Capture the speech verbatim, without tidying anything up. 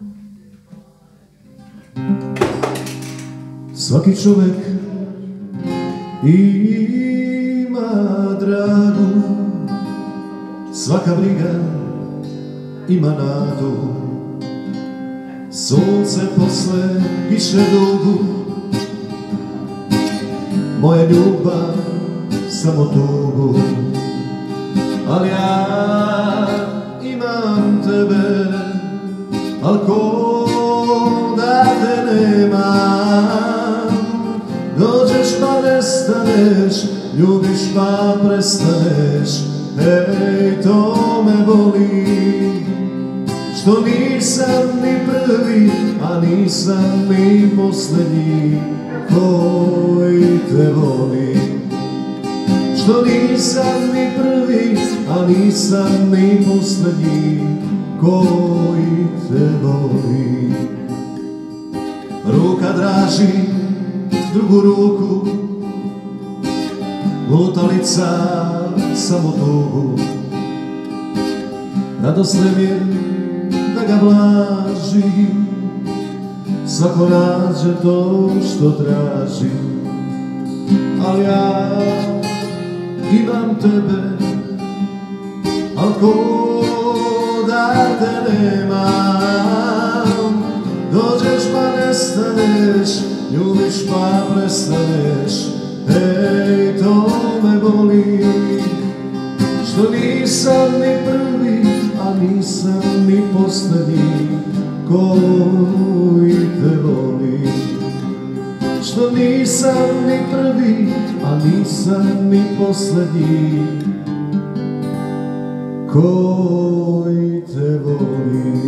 Svaki čovek ima dragu, svaka briga ima nadu. Sunce posle kiše dugu, moja ljubav samo tugu. Ali ja imam tebe, al ko da te nemam. Dođeš pa nestaneš, ljubiš pa prestaneš. Ej, to me boli, što nisam ni prvi, a nisam ni posljednji koji te voli. Što nisam ni prvi, a nisam ni posljednji koji te voli. Ruka draži drugu ruku, lutalica samo tugu. Radost nemir da ga blaži, svako nađe to što traži. Ali ja imam tebe, al ko da te nemam. Dođeš pa nestaneš, ljubiš pa prestaneš. Ej, to me boli, što nisam ni prvi, a nisam ni posljednji koji te voli. Što nisam ni prvi, a nisam ni posljednji koji te voli.